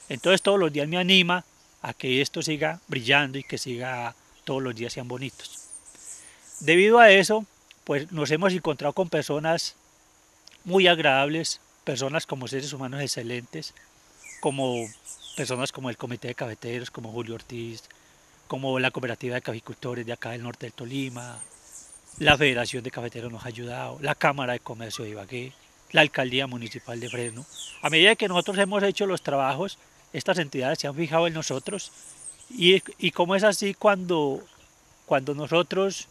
Entonces todos los días me anima a que esto siga brillando y que siga todos los días sean bonitos. Debido a eso, pues nos hemos encontrado con personas muy agradables, personas como seres humanos excelentes, como personas como el Comité de Cafeteros, como Julio Ortiz, como la Cooperativa de Caficultores de acá del norte del Tolima, la Federación de Cafeteros nos ha ayudado, la Cámara de Comercio de Ibagué, la Alcaldía Municipal de Fresno. A medida que nosotros hemos hecho los trabajos, estas entidades se han fijado en nosotros y como es así cuando nosotros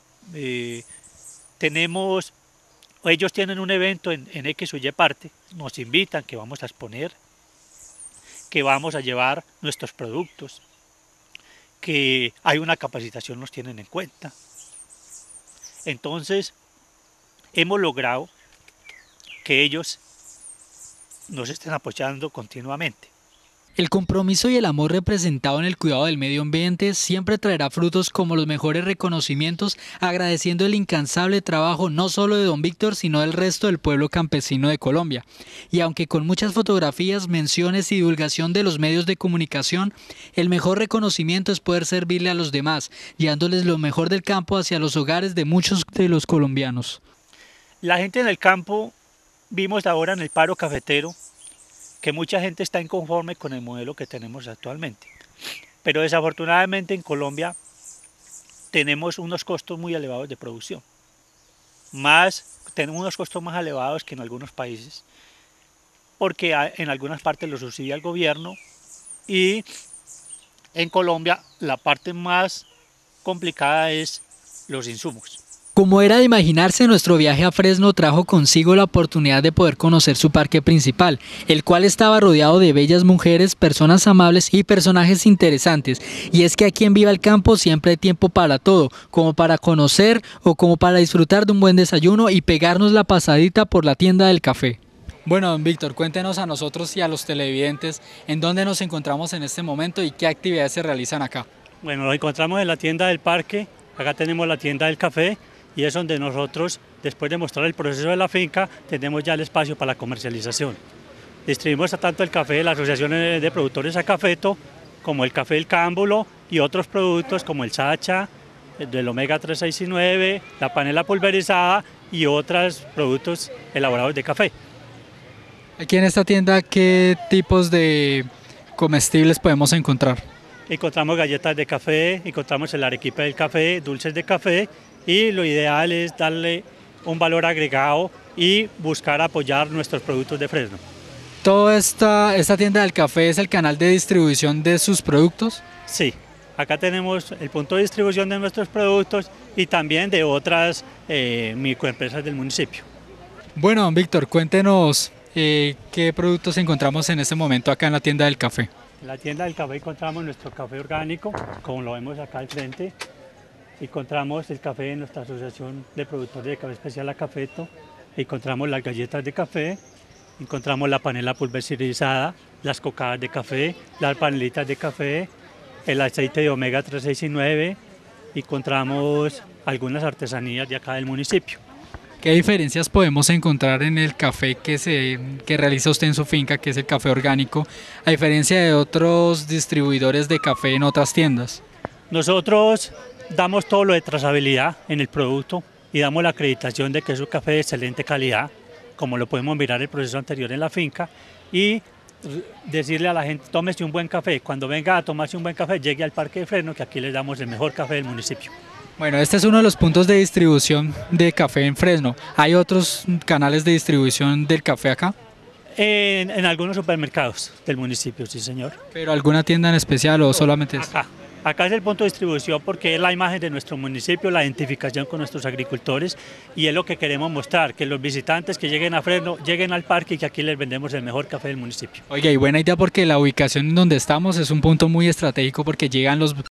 tenemos, o ellos tienen un evento en X o Y parte, nos invitan que vamos a exponer, que vamos a llevar nuestros productos, que hay una capacitación, nos tienen en cuenta. Entonces, hemos logrado que ellos nos estén apoyando continuamente. El compromiso y el amor representado en el cuidado del medio ambiente siempre traerá frutos como los mejores reconocimientos, agradeciendo el incansable trabajo no solo de don Víctor, sino del resto del pueblo campesino de Colombia. Y aunque con muchas fotografías, menciones y divulgación de los medios de comunicación, el mejor reconocimiento es poder servirle a los demás, llevándoles lo mejor del campo hacia los hogares de muchos de los colombianos. La gente en el campo, vimos ahora en el paro cafetero, que mucha gente está inconforme con el modelo que tenemos actualmente. Pero desafortunadamente en Colombia tenemos unos costos muy elevados de producción. Tenemos unos costos más elevados que en algunos países, porque en algunas partes lo subsidia el gobierno y en Colombia la parte más complicada es los insumos. Como era de imaginarse, nuestro viaje a Fresno trajo consigo la oportunidad de poder conocer su parque principal, el cual estaba rodeado de bellas mujeres, personas amables y personajes interesantes. Y es que aquí en Viva el Campo siempre hay tiempo para todo, como para conocer o como para disfrutar de un buen desayuno y pegarnos la pasadita por la tienda del café. Bueno, don Víctor, cuéntenos a nosotros y a los televidentes en dónde nos encontramos en este momento y qué actividades se realizan acá. Bueno, nos encontramos en la tienda del parque, acá tenemos la tienda del café, y es donde nosotros, después de mostrar el proceso de la finca, tenemos ya el espacio para la comercialización. Distribuimos tanto el café de la Asociación de Productores Acafeto, como el café del Cámbulo y otros productos como el Sacha, del Omega 369, la panela pulverizada y otros productos elaborados de café. Aquí en esta tienda, ¿qué tipos de comestibles podemos encontrar? Encontramos galletas de café, encontramos el arequipe del café, dulces de café, y lo ideal es darle un valor agregado y buscar apoyar nuestros productos de Fresno. ¿Toda esta tienda del café es el canal de distribución de sus productos? Sí, acá tenemos el punto de distribución de nuestros productos y también de otras microempresas del municipio. Bueno, don Víctor, cuéntenos qué productos encontramos en este momento acá en la tienda del café. En la tienda del café encontramos nuestro café orgánico, como lo vemos acá al frente. Encontramos el café de nuestra Asociación de Productores de Café Especial Acafeto, encontramos las galletas de café, encontramos la panela pulverizada, las cocadas de café, las panelitas de café, el aceite de Omega 369, encontramos algunas artesanías de acá del municipio. ¿Qué diferencias podemos encontrar en el café que realiza usted en su finca, que es el café orgánico, a diferencia de otros distribuidores de café en otras tiendas? Nosotros damos todo lo de trazabilidad en el producto y damos la acreditación de que es un café de excelente calidad, como lo podemos mirar el proceso anterior en la finca, y decirle a la gente, tómese un buen café. Cuando venga a tomarse un buen café, llegue al Parque de Fresno, que aquí les damos el mejor café del municipio. Bueno, este es uno de los puntos de distribución de café en Fresno. ¿Hay otros canales de distribución del café acá? En algunos supermercados del municipio, sí señor. ¿Pero alguna tienda en especial o solamente acá? Acá es el punto de distribución porque es la imagen de nuestro municipio, la identificación con nuestros agricultores y es lo que queremos mostrar, que los visitantes que lleguen a Fresno lleguen al parque y que aquí les vendemos el mejor café del municipio. Oiga, y buena idea porque la ubicación en donde estamos es un punto muy estratégico porque llegan los